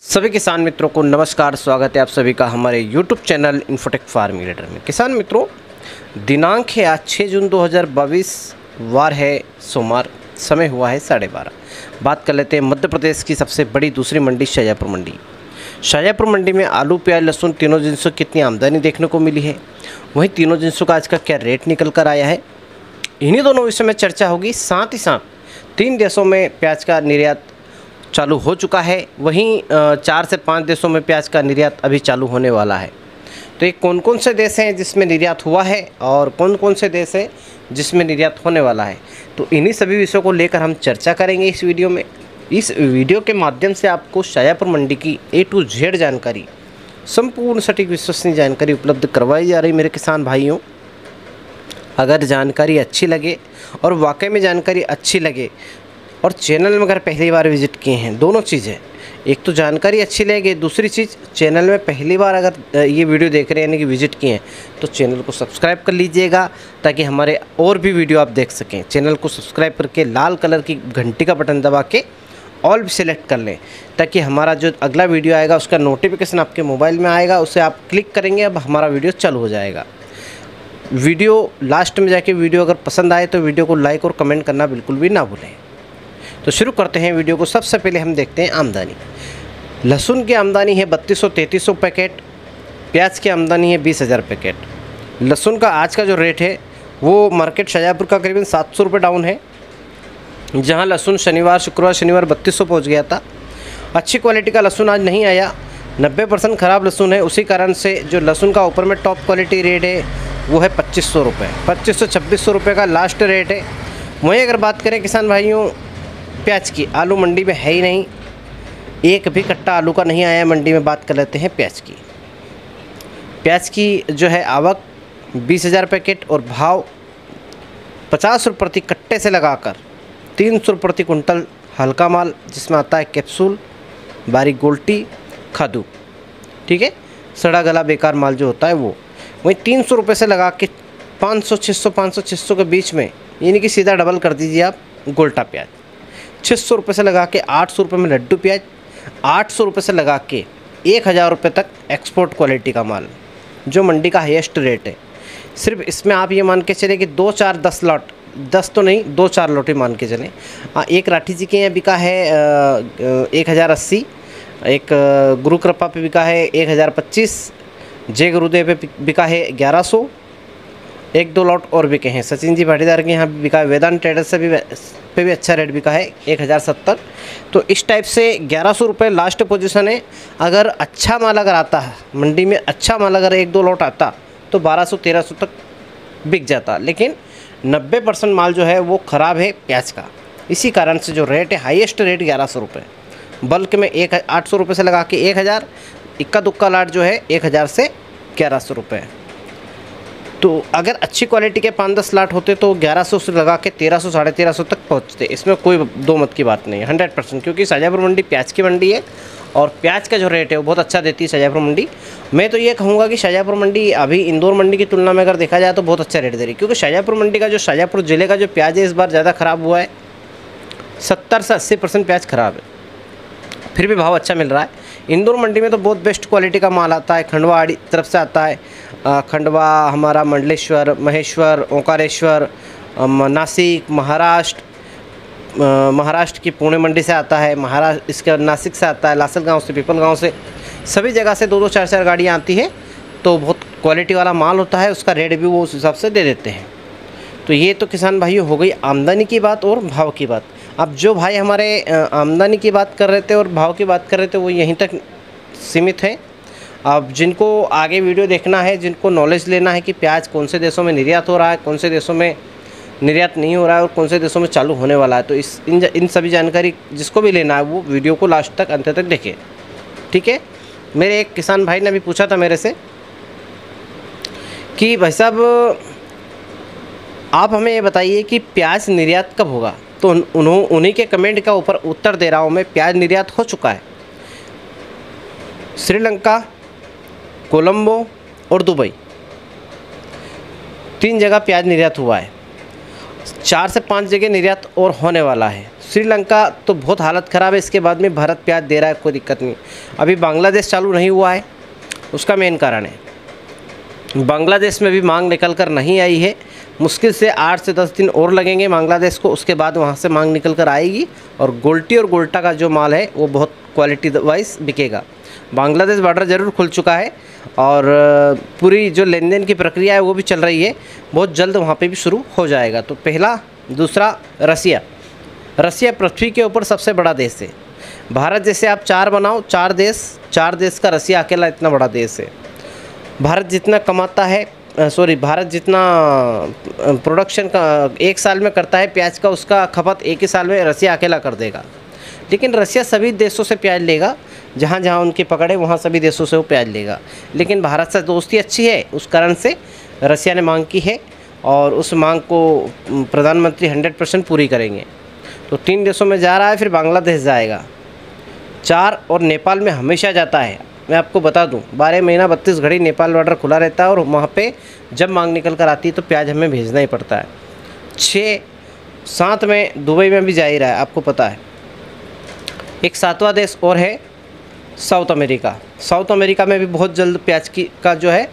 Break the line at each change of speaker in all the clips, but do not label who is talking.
सभी किसान मित्रों को नमस्कार। स्वागत है आप सभी का हमारे YouTube channel Infotech farming leader में। किसान मित्रों, दिनांक है आज 6 जून 2022, वार है सोमवार, समय हुआ है 12:30। बात कर लेते हैं मध्य प्रदेश की सबसे बड़ी दूसरी मंडी शाजापुर मंडी। शाजापुर मंडी में आलू, प्याज, लहसुन तीनों जिनसों कितनी आमदनी देखने को मिली है, वहीं तीनों जिनसों का आज का क्या रेट निकल कर आया है, इन्हीं दोनों विषयों में चर्चा होगी। साथ ही साथ 3 देशों में प्याज का निर्यात चालू हो चुका है, वहीं 4 से 5 देशों में प्याज का निर्यात अभी चालू होने वाला है। तो ये कौन कौन से देश हैं जिसमें निर्यात हुआ है और कौन कौन से देश हैं जिसमें निर्यात होने वाला है, तो इन्हीं सभी विषयों को लेकर हम चर्चा करेंगे इस वीडियो में। इस वीडियो के माध्यम से आपको शाजापुर मंडी की A to Z जानकारी, संपूर्ण सटीक विश्वसनीय जानकारी उपलब्ध करवाई जा रही। मेरे किसान भाइयों, अगर जानकारी अच्छी लगे और वाकई में जानकारी अच्छी लगे और चैनल में अगर पहली बार विजिट किए हैं, दोनों चीज़ें, एक तो जानकारी अच्छी लगे, दूसरी चीज़ चैनल में पहली बार अगर ये वीडियो देख रहे हैं यानी कि विजिट किए हैं, तो चैनल को सब्सक्राइब कर लीजिएगा ताकि हमारे और भी वीडियो आप देख सकें। चैनल को सब्सक्राइब करके लाल कलर की घंटी का बटन दबा के ऑल भी सिलेक्ट कर लें ताकि हमारा जो अगला वीडियो आएगा उसका नोटिफिकेशन आपके मोबाइल में आएगा, उसे आप क्लिक करेंगे, अब हमारा वीडियो चालू हो जाएगा। वीडियो लास्ट में जाके वीडियो अगर पसंद आए तो वीडियो को लाइक और कमेंट करना बिल्कुल भी ना भूलें। तो शुरू करते हैं वीडियो को। सबसे पहले हम देखते हैं आमदनी। लहसुन की आमदनी है 3200-3300 पैकेट, प्याज की आमदनी है 20,000 पैकेट। लहसुन का आज का जो रेट है वो मार्केट शाजापुर का करीबन 700 रुपये डाउन है, जहां लहसुन शुक्रवार शनिवार 3200 पहुंच गया था। अच्छी क्वालिटी का लहसुन आज नहीं आया, 90% ख़राब लहसुन है। उसी कारण से जो लहसुन का ऊपर में टॉप क्वालिटी रेट है वो है 2500 रुपये, 2500-2600 रुपये का लास्ट रेट है। वहीं अगर बात करें किसान भाइयों प्याज की, आलू मंडी में है ही नहीं, एक भी कट्टा आलू का नहीं आया मंडी में। बात कर लेते हैं प्याज की। प्याज की जो है आवक 20,000 पैकेट और भाव 50 रुपये प्रति कट्टे से लगाकर 300 रुपये प्रति कुंटल हल्का माल, जिसमें आता है कैप्सूल, बारीक गोल्टी, खादू, ठीक है, सड़ा गला बेकार माल जो होता है वो। वहीं 300 रुपये से लगा के 500-600 के बीच में, यानी कि सीधा डबल कर दीजिए आप, गोल्टा प्याज 600 रुपये से लगा के 800 रुपये में लड्डू प्याज, 800 रुपये से लगा के 1,000 रुपये तक एक्सपोर्ट क्वालिटी का माल, जो मंडी का हाईएस्ट रेट है। सिर्फ इसमें आप ये मान के चले कि 2-4-10 लॉट, 10 तो नहीं 2-4 लॉट ही मान के चलें। एक राठी जी के यहाँ बिका है 1,080, एक गुरु कृपा पे बिका है 1,025, जय गुरुदेव पे बिका है 1,100, 1-2 लॉट और बिके हैं। सचिन जी भाटीदार के यहाँ भी बिका है, वेदांत ट्रेडर्स से भी अच्छा रेट बिका है 1,070। तो इस टाइप से 1,100 रुपये लास्ट पोजीशन है। अगर अच्छा माल अगर आता है मंडी में, अच्छा माल अगर 1-2 लॉट आता तो 1,200-1,300 तक बिक जाता, लेकिन 90% माल जो है वो ख़राब है प्याज का। इसी कारण से जो रेट है, हाईएस्ट रेट 1,100 रुपये, बल्क में 800 रुपये से लगा के 1,000, इक्का दुक्का लाट जो है 1,000 से 1,100 रुपये। तो अगर अच्छी क्वालिटी के 5-10 लाट होते तो 1,100 से लगा के 1,300-1,500 तक पहुंचते। इसमें कोई दो मत की बात नहीं है, 100%, क्योंकि शाजापुर मंडी प्याज की मंडी है और प्याज का जो रेट है वो बहुत अच्छा देती है शाजापुर मंडी। मैं तो ये कहूँगा कि शाजापुर मंडी अभी इंदौर मंडी की तुलना में अगर देखा जाए तो बहुत अच्छा रेट दे रही है, क्योंकि शाजापुर मंडी का जो शाजापुर ज़िले का जो प्याज है इस बार ज़्यादा ख़राब हुआ है। 70 से 80% प्याज ख़राब है, फिर भी भाव अच्छा मिल रहा है। इंदौर मंडी में तो बहुत बेस्ट क्वालिटी का माल आता है, खंडवा आड़ी तरफ से आता है, खंडवा हमारा मंडलेश्वर, महेश्वर, ओंकारेश्वर, नासिक, महाराष्ट्र की पुणे मंडी से आता है, महाराष्ट्र इसके नासिक से आता है, लासल गांव से, पीपल गांव से, सभी जगह से 2-2 4-4 गाड़ियाँ आती हैं। तो बहुत क्वालिटी वाला माल होता है, उसका रेट भी वो उस हिसाब से दे देते हैं। तो ये तो किसान भाइयों हो गई आमदनी की बात और भाव की बात। अब जो भाई हमारे आमदनी की बात कर रहे थे और भाव की बात कर रहे थे वो यहीं तक सीमित है। अब जिनको आगे वीडियो देखना है, जिनको नॉलेज लेना है कि प्याज कौन से देशों में निर्यात हो रहा है, कौन से देशों में निर्यात नहीं हो रहा है और कौन से देशों में चालू होने वाला है, तो इन सभी जानकारी जिसको भी लेना है वो वीडियो को लास्ट तक, अंत तक देखें, ठीक है। मेरे एक किसान भाई ने भी पूछा था मेरे से कि भाई साहब आप हमें ये बताइए कि प्याज निर्यात कब होगा, तो उन्हीं के कमेंट का ऊपर उत्तर दे रहा हूँ मैं। प्याज निर्यात हो चुका है, श्रीलंका, कोलंबो और दुबई, 3 जगह प्याज निर्यात हुआ है। 4 से 5 जगह निर्यात और होने वाला है। श्रीलंका तो बहुत हालत ख़राब है, इसके बाद में भारत प्याज दे रहा है, कोई दिक्कत नहीं। अभी बांग्लादेश चालू नहीं हुआ है, उसका मेन कारण है बांग्लादेश में भी मांग निकल कर नहीं आई है। मुश्किल से 8 से 10 दिन और लगेंगे बांग्लादेश को, उसके बाद वहाँ से मांग निकल कर आएगी और गोल्टी और गोल्टा का जो माल है वो बहुत क्वालिटी वाइज बिकेगा। बांग्लादेश बॉर्डर ज़रूर खुल चुका है और पूरी जो लेन देन की प्रक्रिया है वो भी चल रही है, बहुत जल्द वहाँ पे भी शुरू हो जाएगा। तो पहला। दूसरा, रसिया पृथ्वी के ऊपर सबसे बड़ा देश है। भारत जैसे आप 4 बनाओ, 4 देश का रसिया अकेला इतना बड़ा देश है। भारत जितना कमाता है, भारत जितना प्रोडक्शन का 1 साल में करता है प्याज का, उसका खपत 1 ही साल में रसिया अकेला कर देगा। लेकिन रसिया सभी देशों से प्याज लेगा, जहाँ जहाँ उनकी पकड़ है वहाँ सभी देशों से वो प्याज लेगा। लेकिन भारत से दोस्ती अच्छी है, उस कारण से रसिया ने मांग की है और उस मांग को प्रधानमंत्री 100% पूरी करेंगे। तो 3 देशों में जा रहा है, फिर बांग्लादेश जाएगा, 4 और नेपाल में हमेशा जाता है। मैं आपको बता दूं, 12 महीना 32 घड़ी नेपाल बॉर्डर खुला रहता है और वहाँ पे जब मांग निकल कर आती है तो प्याज हमें भेजना ही पड़ता है। 6 साथ में दुबई में भी जा ही रहा है, आपको पता है। एक 7वां देश और है साउथ अमेरिका। साउथ अमेरिका में भी बहुत जल्द प्याज का जो है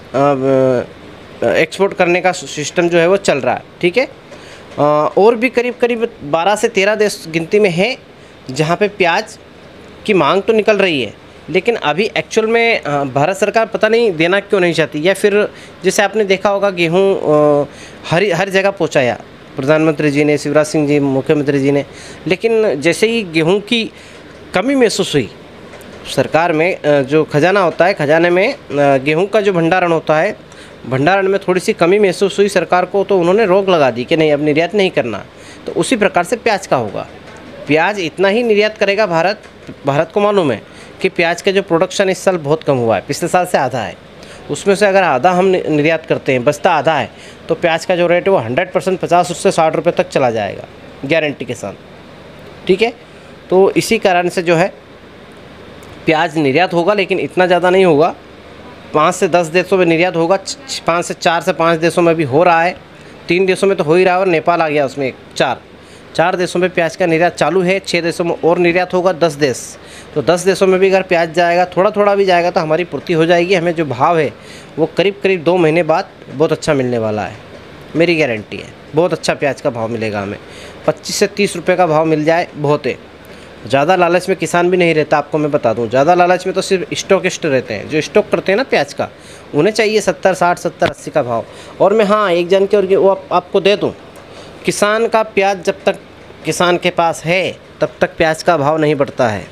एक्सपोर्ट करने का सिस्टम जो है वो चल रहा है, ठीक है। और भी करीब 12 से 13 देश गिनती में है जहाँ पे प्याज की मांग तो निकल रही है, लेकिन अभी एक्चुअल में भारत सरकार पता नहीं देना क्यों नहीं चाहती, या फिर जैसे आपने देखा होगा गेहूँ हर जगह पहुँचाया प्रधानमंत्री जी ने, शिवराज सिंह जी मुख्यमंत्री जी ने, लेकिन जैसे ही गेहूँ की कमी महसूस हुई सरकार में, जो खजाना होता है, खजाने में गेहूँ का जो भंडारण होता है, भंडारण में थोड़ी सी कमी महसूस हुई सरकार को, तो उन्होंने रोक लगा दी कि नहीं, अब निर्यात नहीं करना। तो उसी प्रकार से प्याज का होगा। प्याज इतना ही निर्यात करेगा भारत को मालूम है कि प्याज का जो प्रोडक्शन इस साल बहुत कम हुआ है, पिछले साल से आधा है। उसमें से अगर आधा हम निर्यात करते हैं, बचता आधा है, तो प्याज का जो रेट है वो 100% 50 से 60 रुपये तक चला जाएगा गारंटी के साथ, ठीक है। तो इसी कारण से जो है प्याज निर्यात होगा, लेकिन इतना ज़्यादा नहीं होगा। 5 से 10 देशों में निर्यात होगा, 4 से 5 देशों में भी हो रहा है, 3 देशों में तो हो ही रहा है और नेपाल आ गया उसमें। 4 देशों में प्याज का निर्यात चालू है, 6 देशों में और निर्यात होगा, 10 देश। तो 10 देशों में भी अगर प्याज जाएगा, थोड़ा भी जाएगा, तो हमारी पूर्ति हो जाएगी। हमें जो भाव है वो करीब 2 महीने बाद बहुत अच्छा मिलने वाला है, मेरी गारंटी है। बहुत अच्छा प्याज का भाव मिलेगा हमें, 25 से 30 रुपये का भाव मिल जाए बहुत है। ज़्यादा लालच में किसान भी नहीं रहता, आपको मैं बता दूं। ज़्यादा लालच में तो सिर्फ स्टॉकिस्ट रहते हैं, जो स्टॉक करते हैं ना प्याज का, उन्हें चाहिए 70, 60, 70, 80 का भाव। और मैं हाँ एक जानकारी वो आपको दे दूं, किसान का प्याज जब तक किसान के पास है तब तक प्याज का भाव नहीं बढ़ता है।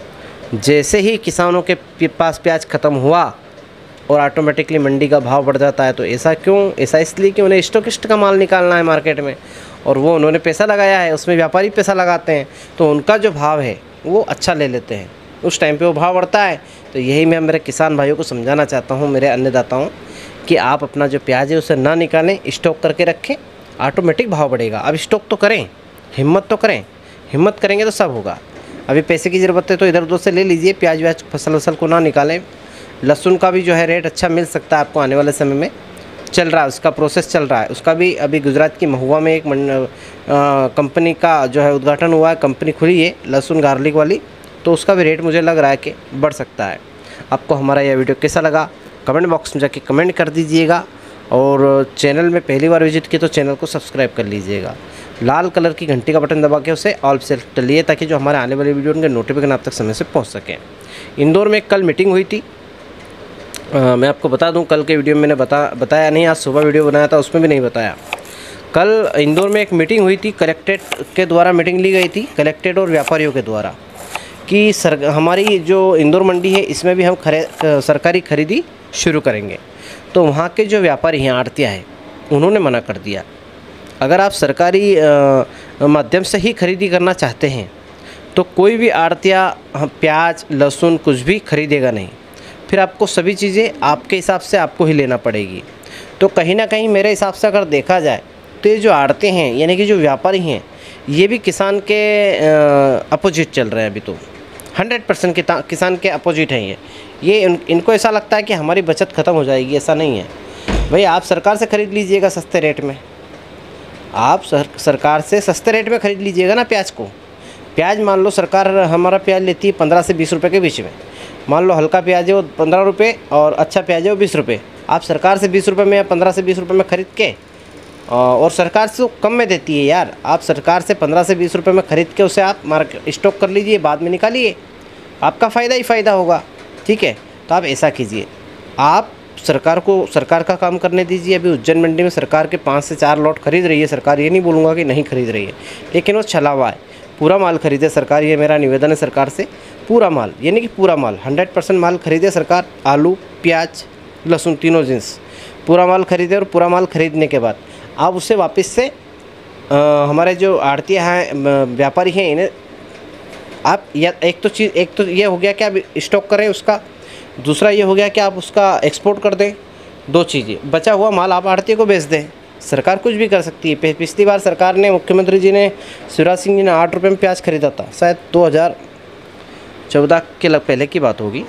जैसे ही किसानों के पास प्याज ख़त्म हुआ और ऑटोमेटिकली मंडी का भाव बढ़ जाता है। तो ऐसा क्यों? ऐसा इसलिए कि उन्हें स्टॉकिस्ट का माल निकालना है मार्केट में, और वो उन्होंने पैसा लगाया है, उसमें व्यापारी पैसा लगाते हैं, तो उनका जो भाव है वो अच्छा ले लेते हैं, उस टाइम पे वो भाव बढ़ता है। तो यही मैं मेरे किसान भाइयों को समझाना चाहता हूँ, मेरे अन्नदाताओं, कि आप अपना जो प्याज है उसे ना निकालें, स्टॉक करके रखें, ऑटोमेटिक भाव बढ़ेगा। अब स्टॉक तो करें, हिम्मत तो करें, हिम्मत करेंगे तो सब होगा। अभी पैसे की ज़रूरत है तो इधर उधर से ले लीजिए, प्याज व्याज फसल को ना निकालें। लहसुन का भी जो है रेट अच्छा मिल सकता है आपको आने वाले समय में, चल रहा है, उसका प्रोसेस चल रहा है। उसका भी अभी गुजरात की महुआ में एक कंपनी का जो है उद्घाटन हुआ है, कंपनी खुली है लहसुन गार्लिक वाली, तो उसका भी रेट मुझे लग रहा है कि बढ़ सकता है। आपको हमारा यह वीडियो कैसा लगा कमेंट बॉक्स में जाके कमेंट कर दीजिएगा, और चैनल में पहली बार विजिट किए तो चैनल को सब्सक्राइब कर लीजिएगा। लाल कलर की घंटी का बटन दबा के उसे ऑल सेलेक्ट कर लिए, ताकि जो हमारे आने वाली वीडियो उनके नोटिफिकेशन आप तक समय से पहुँच सकें। इंदौर में कल मीटिंग हुई थी, मैं आपको बता दूं, कल के वीडियो में मैंने बताया नहीं, आज सुबह वीडियो बनाया था उसमें भी नहीं बताया। कल इंदौर में एक मीटिंग हुई थी, कलेक्ट्रेट के द्वारा मीटिंग ली गई थी, कलेक्ट्रेट और व्यापारियों के द्वारा, कि हमारी जो इंदौर मंडी है इसमें भी हम सरकारी खरीदी शुरू करेंगे। तो वहाँ के जो व्यापारी हैं, आड़तियाँ हैं, उन्होंने मना कर दिया। अगर आप सरकारी माध्यम से ही खरीदी करना चाहते हैं तो कोई भी आड़तिया प्याज लहसुन कुछ भी खरीदेगा नहीं, फिर आपको सभी चीज़ें आपके हिसाब से आपको ही लेना पड़ेगी। तो कहीं ना कहीं मेरे हिसाब से अगर देखा जाए तो ये जो आड़ते हैं, यानी कि जो व्यापारी हैं, ये भी किसान के अपोजिट चल रहे हैं। अभी तो 100% किसान के अपोजिट हैं ये इनको ऐसा लगता है कि हमारी बचत ख़त्म हो जाएगी। ऐसा नहीं है भाई, आप सरकार से ख़रीद लीजिएगा सस्ते रेट में, आप सरकार से सस्ते रेट में ख़रीद लीजिएगा ना प्याज को। प्याज मान लो सरकार हमारा प्याज लेती है 15 से 20 रुपये के बीच में। मान लो हल्का प्याज है वो 15 रुपये और अच्छा प्याज है वो 20 रुपये। आप सरकार से 20 रुपये में या 15 से 20 रुपये में ख़रीद के, और सरकार से तो कम में देती है यार, आप सरकार से 15 से 20 रुपये में ख़रीद के उसे आप मार्केट स्टॉक कर लीजिए, बाद में निकालिए, आपका फ़ायदा ही फ़ायदा होगा। ठीक है, तो आप ऐसा कीजिए, आप सरकार को सरकार का काम करने दीजिए। अभी उज्जैन मंडी में सरकार के 5 से 4 लॉट खरीद रही है सरकार, ये नहीं बोलूँगा कि नहीं खरीद रही है, लेकिन वो छला हुआ है। पूरा माल खरीदे सरकार, ये मेरा निवेदन है सरकार से। पूरा माल यानी कि पूरा माल 100% माल खरीदे सरकार। आलू, प्याज, लहसुन, तीनों जिन्स पूरा माल खरीदे, और पूरा माल खरीदने के बाद आप उसे वापस से हमारे जो आड़तियाँ हैं, व्यापारी हैं, इन्हें आप या एक तो ये हो गया कि आप स्टॉक करें उसका, दूसरा ये हो गया कि आप उसका एक्सपोर्ट कर दें। 2 चीज़ें, बचा हुआ माल आप आड़ती को बेच दें। सरकार कुछ भी कर सकती है। पिछली बार सरकार ने, मुख्यमंत्री जी ने, शिवराज सिंह जी ने 8 रुपये में प्याज खरीदा था, शायद 2014 के पहले की बात होगी।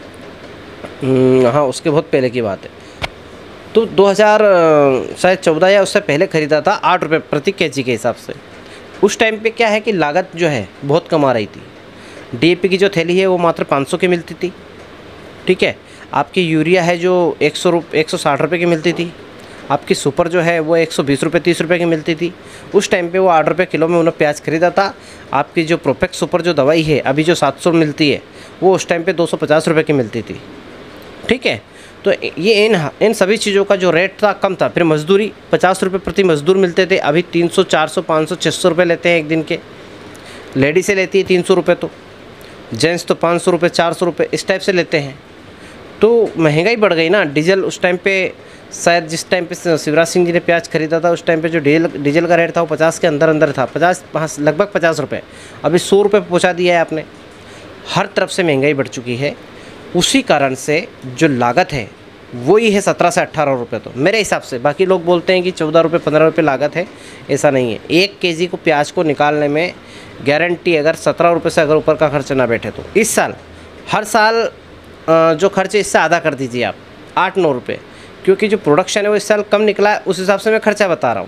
हाँ, उसके बहुत पहले की बात है। तो 2014 या उससे पहले ख़रीदा था 8 रुपये प्रति केजी के हिसाब से। उस टाइम पे क्या है कि लागत जो है बहुत कम आ रही थी। DAP की जो थैली है वो मात्र 500 की मिलती थी। ठीक है, आपकी यूरिया है जो 160 रुपये की मिलती थी। आपकी सुपर जो है वो 120 रुपये 30 रुपये की मिलती थी। उस टाइम पे वो 8 रुपये किलो में उन्होंने प्याज खरीदा था। आपकी जो प्रोपेक्स सुपर जो दवाई है अभी जो 700 मिलती है, वो उस टाइम पे 250 रुपये की मिलती थी। ठीक है, तो ये इन सभी चीज़ों का जो रेट था कम था। फिर मजदूरी 50 रुपये प्रति मजदूर मिलते थे, अभी 300, 400, 500, 600 रुपये लेते हैं एक दिन के। लेडीज़ें लेती है 300 रुपये, तो जेंट्स तो 500 रुपये, 400 रुपये इस टाइप से लेते हैं। तो महंगाई बढ़ गई ना। डीजल उस टाइम पे, शायद जिस टाइम पे शिवराज सिंह जी ने प्याज खरीदा था, उस टाइम पे जो डीजल का रेट था वो 50 के अंदर था, 50 लगभग 50 रुपये। अभी 100 रुपये पहुँचा दिया है आपने। हर तरफ से महंगाई बढ़ चुकी है। उसी कारण से जो लागत है वही है 17 से 18 रुपये, तो मेरे हिसाब से। बाकी लोग बोलते हैं कि 14 रुपये 15 रुपये लागत है, ऐसा नहीं है। 1 केजी को प्याज को निकालने में गारंटी, अगर 17 रुपये से अगर ऊपर का खर्च ना बैठे तो इस साल, हर साल जो खर्च है इससे आधा कर दीजिए आप, 8-9 रुपये, क्योंकि जो प्रोडक्शन है वो इस साल कम निकला है, उस हिसाब से मैं खर्चा बता रहा हूँ।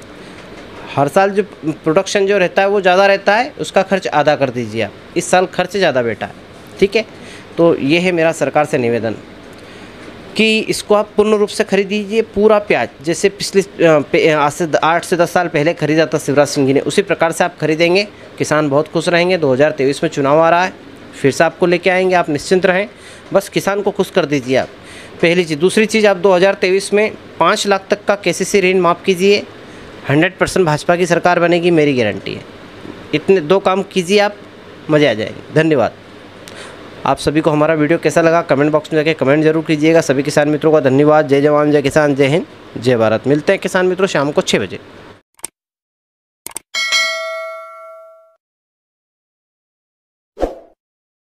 हर साल जो प्रोडक्शन जो रहता है वो ज़्यादा रहता है, उसका खर्च आधा कर दीजिए आप। इस साल खर्च ज़्यादा बैठा है। ठीक है, तो ये है मेरा सरकार से निवेदन कि इसको आप पूर्ण रूप से खरीदीजिए पूरा प्याज, जैसे पिछले आज से 8 से 10 साल पहले खरीदा था शिवराज सिंह जी ने, उसी प्रकार से आप खरीदेंगे। किसान बहुत खुश रहेंगे। 2023 में चुनाव आ रहा है, फिर से आपको लेके आएंगे, आप निश्चिंत रहें। बस किसान को खुश कर दीजिए आप, पहली चीज़। दूसरी चीज़, आप 2023 में 5 लाख तक का KCC ऋण माफ़ कीजिए। 100% भाजपा की सरकार बनेगी, मेरी गारंटी है। इतने 2 काम कीजिए आप, मज़े आ जाएंगे। धन्यवाद। आप सभी को हमारा वीडियो कैसा लगा कमेंट बॉक्स में जाके कमेंट जरूर कीजिएगा। सभी किसान मित्रों का धन्यवाद। जय जवान, जय किसान, जय हिंद, जय भारत। मिलते हैं किसान मित्रों शाम को 6 बजे।